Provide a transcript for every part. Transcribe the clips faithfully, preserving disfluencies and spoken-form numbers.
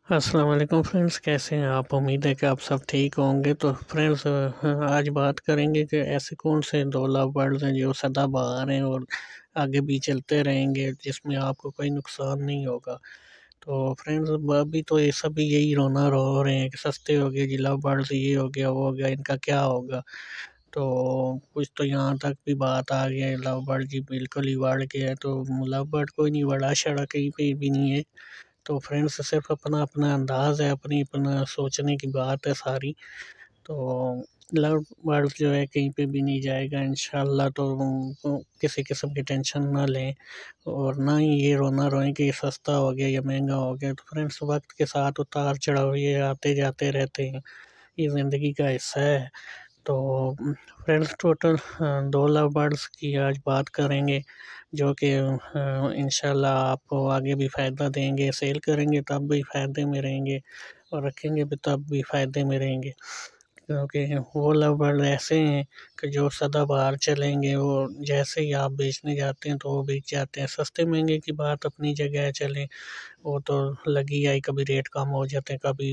अस्सलाम वालेकुम फ्रेंड्स, कैसे हैं आप। उम्मीद है कि आप सब ठीक होंगे। तो फ्रेंड्स, आज बात करेंगे कि ऐसे कौन से दो लव बर्ड्स हैं जो सदाबहार हैं और आगे भी चलते रहेंगे, जिसमें आपको कोई नुकसान नहीं होगा। तो फ्रेंड्स, अभी तो ये सभी यही रोना रो रहे हैं कि सस्ते हो गए जी लव बर्ड्स, ये हो गया वो हो गया, इनका क्या होगा। तो कुछ तो यहाँ तक भी बात आ गई है, लव बर्ड जी बिल्कुल ही बढ़ गया है। तो लव बर्ड कोई नहीं बढ़ा शड़ा, कहीं पे भी नहीं है। तो फ्रेंड्स, सिर्फ अपना अपना अंदाज़ है, अपनी अपना सोचने की बात है सारी। तो लव बर्ड्स जो है कहीं पे भी नहीं जाएगा इंशाल्लाह। तो वो किसी किस्म की टेंशन ना लें और ना ही ये रोना रोएं कि ये सस्ता हो गया या महंगा हो गया। तो फ्रेंड्स, वक्त के साथ उतार चढ़ाव ये आते जाते रहते हैं, ये ज़िंदगी का हिस्सा है। तो फ्रेंड्स, टोटल दो लव बर्ड्स की आज बात करेंगे, जो कि इंशाल्लाह आपको आगे भी फ़ायदा देंगे। सेल करेंगे तब भी फ़ायदे में रहेंगे और रखेंगे भी तब भी फ़ायदे में रहेंगे, क्योंकि वो लव बर्ड ऐसे हैं कि जो सदाबहार चलेंगे। वो जैसे ही आप बेचने जाते हैं तो वो बिक जाते हैं। सस्ते महंगे की बात अपनी जगह है, चलें वो तो लगी आई, कभी रेट कम हो जाते हैं, कभी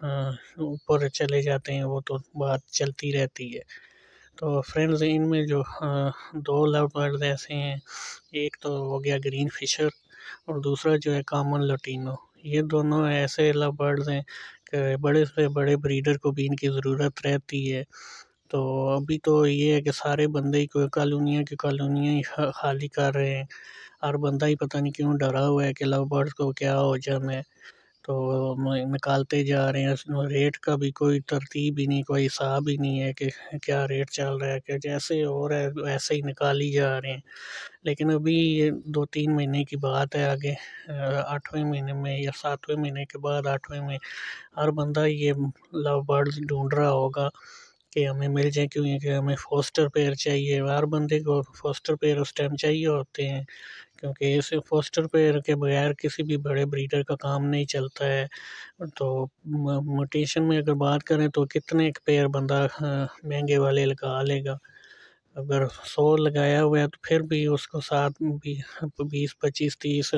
ऊपर चले जाते हैं, वो तो बात चलती रहती है। तो फ्रेंड्स, इनमें जो अ, दो लव बर्ड्स ऐसे हैं, एक तो हो गया ग्रीन फिशर और दूसरा जो है कॉमन लुटीनो। ये दोनों ऐसे लव बर्ड्स हैं कि बड़े से बड़े ब्रीडर को भी इनकी ज़रूरत रहती है। तो अभी तो ये है कि सारे बंदे ही कोई कॉलोनियाँ की कॉलोनियाँ ही खा- खाली कर रहे हैं। हर बंदा ही पता नहीं क्यों डरा हुआ है कि लव बर्ड्स को क्या हो जाना है। तो म- निकालते जा रहे हैं, इसमें रेट का भी कोई तरतीब ही नहीं, कोई हिसाब ही नहीं है कि क्या रेट चल रहा है, कि जैसे हो रहा है वैसे ही निकाली जा रहे हैं। लेकिन अभी ये दो तीन महीने की बात है, आगे अ, आठवें महीने में या सातवें महीने के बाद आठवें में हर बंदा ये लव बर्ड्स ढूंढ रहा होगा कि हमें मिल जाए, क्योंकि हमें फोस्टर पेयर चाहिए। हर बंदे को फोस्टर पेयर उस टाइम चाहिए होते हैं, क्योंकि इस फोस्टर पेयर के बगैर किसी भी बड़े ब्रीडर का काम नहीं चलता है। तो मोटेशन में अगर बात करें तो कितने एक पेयर बंदा अ, महंगे वाले लगा लेगा। अगर सौ लगाया हुआ है तो फिर भी उसको साथ भी बीस पच्चीस तीस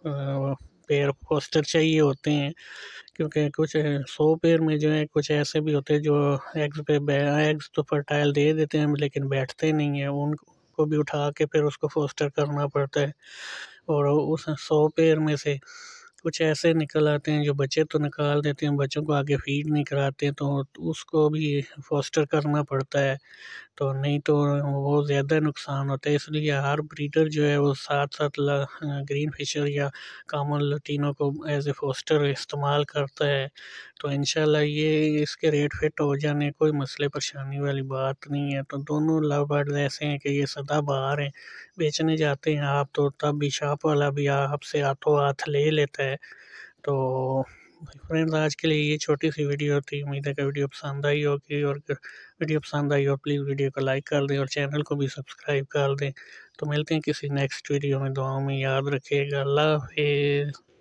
पेयर पोस्टर चाहिए होते हैं, क्योंकि कुछ सौ पेयर में जो है कुछ ऐसे भी होते हैं जो एग्स पे एग्स तो फर्टाइल दे देते हैं लेकिन बैठते नहीं हैं, उनको भी उठा के फिर उसको फोस्टर करना पड़ता है। और उस सौ पेयर में से कुछ ऐसे निकल आते हैं जो बच्चे तो निकाल देते हैं, बच्चों को आगे फीड नहीं कराते, तो उसको भी फोस्टर करना पड़ता है। तो नहीं तो वो ज़्यादा नुकसान होता है, इसलिए हर ब्रीडर जो है वो साथ साथ ग्रीन फिशर या कॉमन लुटीनो को एज ए फोस्टर इस्तेमाल करता है। तो इंशाल्लाह ये इसके रेट फिट हो जाने कोई मसले परेशानी वाली बात नहीं है। तो दोनों लव बर्ड्स ऐसे हैं कि ये सदाबहार हैं। बेचने जाते हैं आप तो तब भी शॉप वाला भी आपसे हाथों हाथ ले लेता है। तो फ्रेंड्स, आज के लिए ये छोटी सी वीडियो थी। उम्मीद है कि वीडियो पसंद आई होगी, और अगर वीडियो पसंद आई हो प्लीज़ वीडियो को लाइक कर दें और चैनल को भी सब्सक्राइब कर दें। तो मिलते हैं किसी नेक्स्ट वीडियो में, दुआओं में याद रखिएगा। अल्लाह हाफिज़।